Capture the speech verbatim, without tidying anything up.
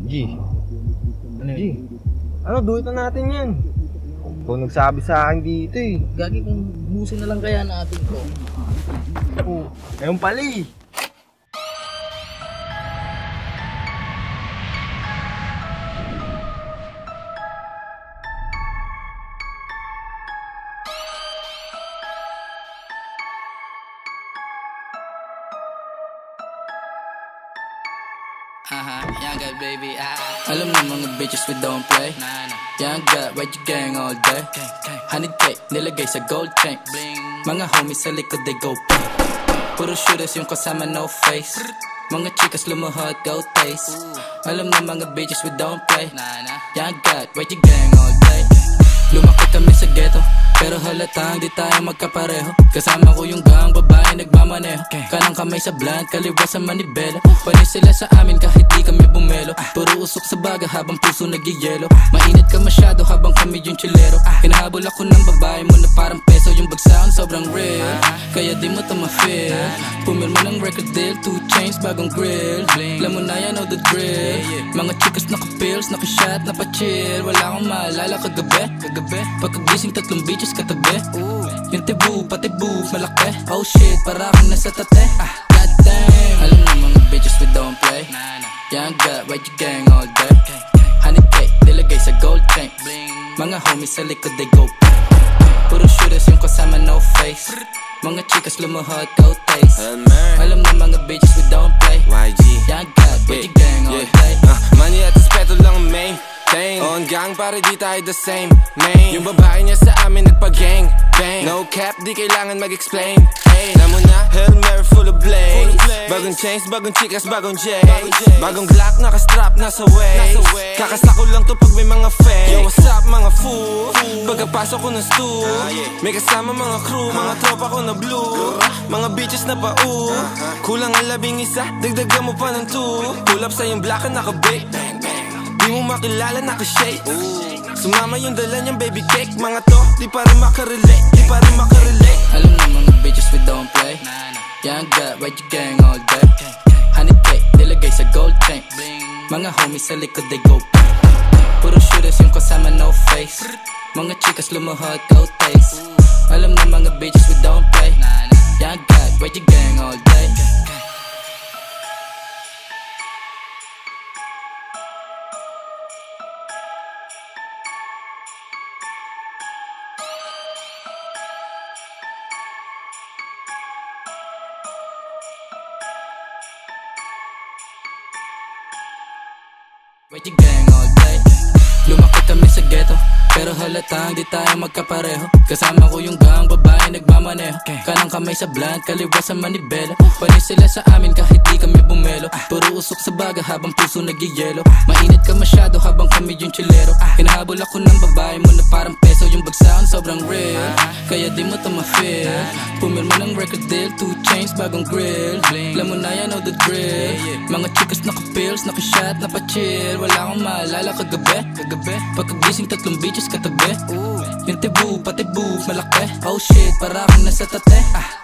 G, Ano G, yun? ano, duwitan natin yan. Ikaw nagsabi sa akin dito eh. Gagi kung busin na lang kaya natin to. Oh, ayun pala eh. Uh-huh, young guy baby, ah. Alam na mga bitches we don't play. Young guy, ride your gang all day. Honey cake, nilagay sa gold chain. Mga homies sa likod, they go pink. Puro shooters yung kasama, no face. Mga chicas lumuhod, go taste. Alam na mga bitches we don't play. Young guy, ride your gang all day. Lumaki kami sa ghetto, pero halatang di tayo magkapareho. Kasama ko yung gang, babae nagmamaneho. Kanang kamay sa blunt, kaliwa sa manibela. Panis sila sa amin kahit di kami bumelo. Puro usok sa baga habang puso nagyayelo. Mainit ka masyado habang kami yung chilero. Hinahabol ako ng babae mo na parang peso. Yung bagsakan sobrang real, kaya di mo to ma-feel. Pumil mo ng record deal, two chains, bagong grill. Alam mo na yan, know the drill. Mga chicas naka-pills, naka-shot, napa-chill. Wala akong maalala kagabi, kagabi. Pagkagising tatlong bitches katabi. Yung tibu, pati boob, malaki. Oh shit, para akong nasa tate. Ah, goddamn. Alam na mga bitches we don't play. Young guy, ride your gang all day. Honey cake, nilagay sa gold chain. Mga homies sa likod, they go pink. Puro shooters yung kasama, no face. Mga chicas lumuhod, go taste. Alam na mga bitches we don't play. Y G, Young guy, ride your gang all day. uh, money at respeto lang ang main thing. On gang para di tayo the same main. Yung babae niya sa amin nagpa-gang bang. No cap, di kailangan mag-explain. Hey, namo na, Hail Mary full of blaze. Bagong chains, bagong chicas, bagong J. Bagong Glock, naka-strap, nasa waist. Kakasako lang to pag may mga fake. Yo, what's up mga fool? Pagkapasok ko ng stool, may kasama mga crew, mga tropa ko na blue. Mga bitches na pa-oo. Kulang ang labing isa, dagdagan mo pa ng two. Pull up sa yung black na naka-bake. Di mo makilala, naka-shades. Sumama yung dala niyang baby cake. Mga to, di pa rin makarelate. Di pa rin makarelate. Alam na mga bitches we don't play. Young guy, ride your gang all day. Honey cake, nilagay sa gold chain. Mga homies sa likod, they go pink. Puro shooters yung kasama, no face. Mga chicas lumuhod, go taste. Alam na mga bitches we don't play. Young guy, ride your gang all day. Ride your gang all day. Lumaki kami sa ghetto, pero halatang di tayo magkapareho. Kasama ko yung gang, babae nagmamaneho. Kanang kamay sa blunt, kaliwa sa manibela. Panis sila sa amin kahit di kami bumelo. Puro usok sa baga habang puso nagyayelo. Mainit ka masyado habang kami yung chilero. Hinahabol ako ng babae mo na parang peso. Yung bagsakan sobrang real, kaya di mo to ma-feel. Pumil mo ng record deal, two chains, bagong grill. Alam mo na yan, know the drill. Mga chicas naka-pills, naka-shot, napa-chill. Wala akong maalala kagabi, kagabi. Pagkagising tatlong bitches katabi. Yung tibu, pati boob, malaki. Oh shit, para akong nasa tate. Ah,